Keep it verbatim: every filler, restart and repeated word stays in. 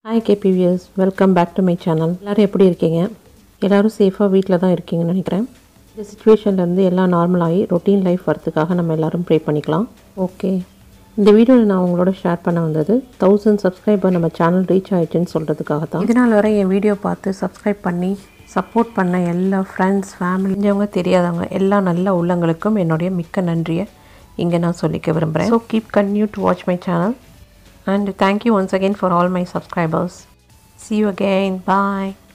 Hi K P viewers, welcome back to my channel. எல்லாரும் எப்படி இருக்கீங்க? எல்லாரும் சேஃபாக வீட்டில் தான் இருக்கீங்கன்னு நினைக்கிறேன். இந்த சுச்சுவேஷன்லேருந்து எல்லாம் நார்மலாகி ரொட்டீன் லைஃப் வரதுக்காக நம்ம எல்லாரும் ப்ரே பண்ணிக்கலாம். ஓகே, இந்த வீடியோவில் நான் உங்களோட ஷேர் பண்ண வந்தது தௌசண்ட் சப்ஸ்கிரைபர் நம்ம சேனல் ரீச் ஆகிடுச்சுன்னு சொல்கிறதுக்காக தான். இதனால் வரை என் வீடியோ பார்த்து சப்ஸ்கிரைப் பண்ணி சப்போர்ட் பண்ண எல்லா ஃப்ரெண்ட்ஸ், ஃபேமிலி, தெரிஞ்சவங்க, தெரியாதவங்க எல்லா நல்ல உள்ளங்களுக்கும் என்னுடைய மிக்க நன்றியை இங்கே நான் சொல்லிக்க விரும்புகிறேன். So keep continue to watch my channel. And thank you once again for all my subscribers. See you again. Bye.